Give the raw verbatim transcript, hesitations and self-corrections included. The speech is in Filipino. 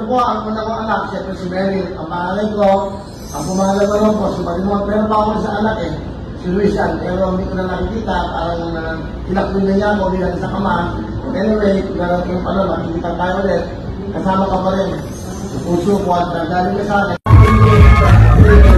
po, ang una kong anak, siyempre si Meryll. Ang pangalan ko, ang pumangalawa naman po, si Marimon. Pero pa ako sa anak eh, si Luisan. Pero hindi ko na nakikita, parang uh, inakwin na niya ako bilang isa kama. Anyway, narating yung pala, makikita tayo ulit. Kasama ka pa rin. Puso ko at nagaling ka sa akin.